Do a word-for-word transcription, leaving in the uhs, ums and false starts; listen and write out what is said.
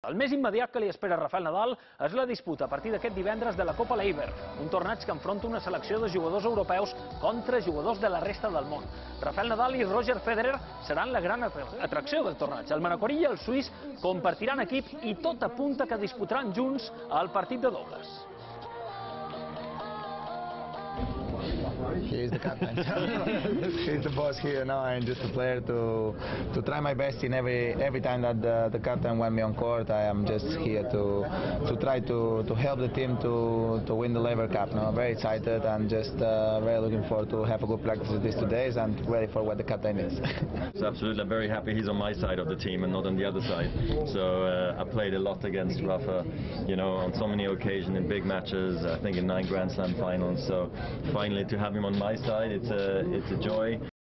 El més immediat que li espera a Rafael Nadal és la disputa a partir d'aquest divendres de la Copa Laver, un torneig que enfronta una selecció de jugadors europeus contra jugadors de la resta del món. Rafael Nadal i Roger Federer seran la gran atracció del torneig. El manacorí i el suís compartiran equip i tot apunta que disputaran junts el partit de dobles. He is the captain. He's the boss here now. I'm just a player to to try my best in every every time that the, the captain want me on court. I am just here to to try to to help the team to to win the Laver Cup. No, I'm very excited and just uh, very looking forward to have a good practice these two days and ready for what the captain is. So absolutely, I'm very happy he's on my side of the team and not on the other side. So uh, I played a lot against Rafa, you know, on so many occasions in big matches. I think in nine Grand Slam finals. So finally to have him on my side, it's a it's a joy.